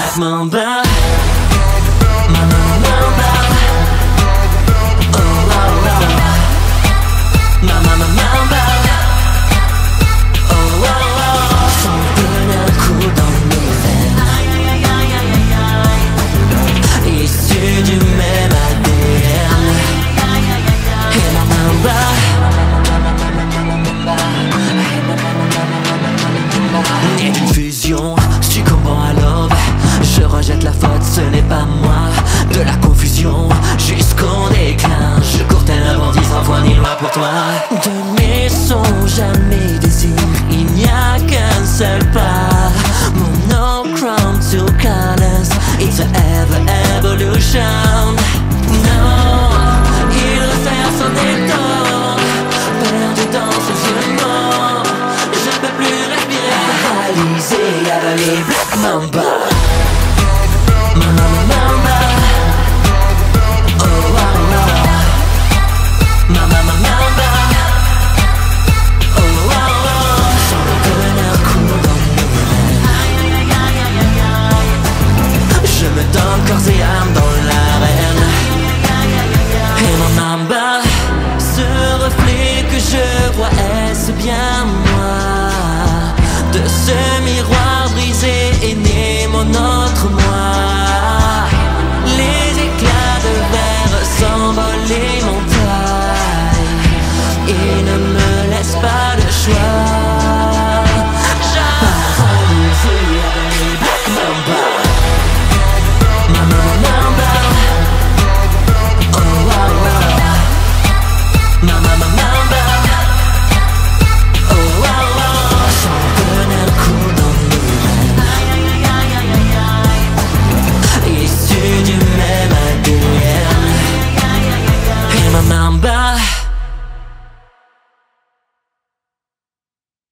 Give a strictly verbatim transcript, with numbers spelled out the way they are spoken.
Mamba, mama mamba, oh oh oh, mama mamba, oh oh oh, son bonheur coule dans mes veines, issu du même A D N. Et ma mamba, né d'une fusion, succombant à l'aube. Je rejette la faute, ce n'est pas moi. De la confusion jusqu'au déclin. Je cours tel un bandit sans foi ni loi pour toi.